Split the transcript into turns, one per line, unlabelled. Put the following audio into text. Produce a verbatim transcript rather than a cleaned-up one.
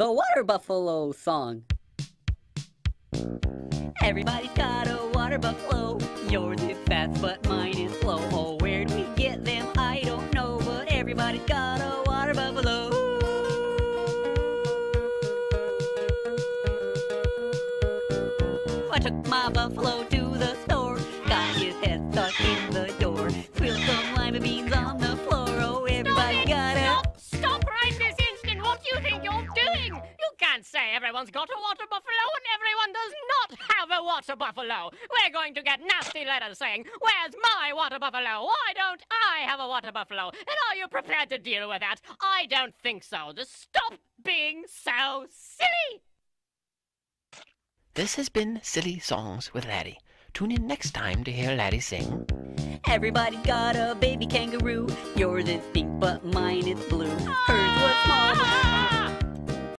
The Water Buffalo song. Everybody's got a water buffalo. Yours is fast, but mine is slow. Oh, where do we get them? I don't know, but everybody's got a water buffalo. I took my buffalo to the store, got his head stuck in the door, spilled some lima beans on the floor. Oh, everybody got a...
Stop! Stop right this instant! What do you think you're doing? You can't say everyone's got a water buffalo and everyone does not have a water buffalo. We're going to get nasty letters saying, "Where's my water buffalo? Why don't I have a water buffalo?" And are you prepared to deal with that? I don't think so. Just stop being so silly!
This has been Silly Songs with Laddie. Tune in next time to hear Laddie sing.
Everybody's got a baby kangaroo. Yours is pink, but mine is blue. Hers was small.